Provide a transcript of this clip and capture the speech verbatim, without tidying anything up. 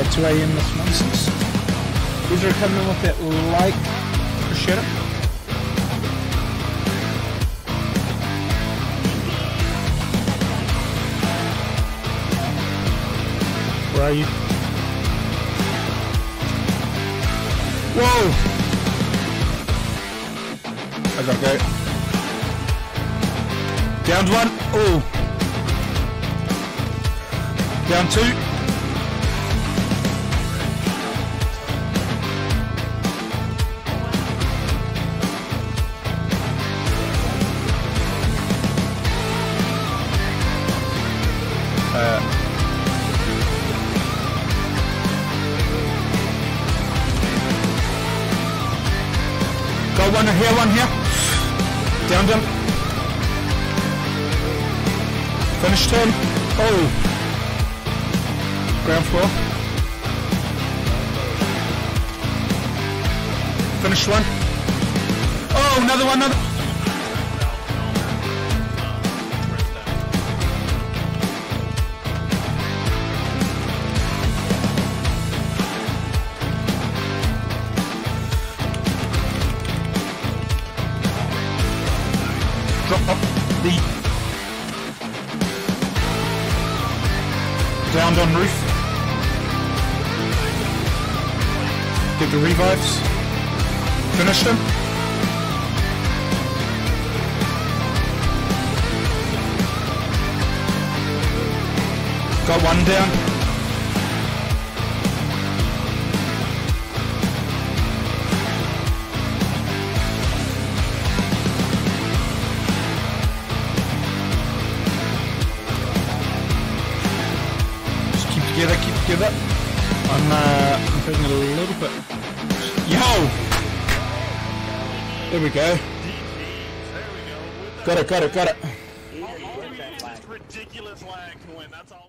like to aim this nonsense. These are coming with it like shit. Where are you? Whoa! I gotta go. Down one. Oh. Down two. Uh. Got one here, one here. Down, down. Finish turn. Oh. Ground floor. Finish one. Oh, another one, another. Drop up the downed on roof. Get the revives. Finish them. Got one down. Together, keep together. I'm, uh, I'm feeling a little bit. Yo! There we go. Got it, got it, got it. Ridiculous lag to win. That's all.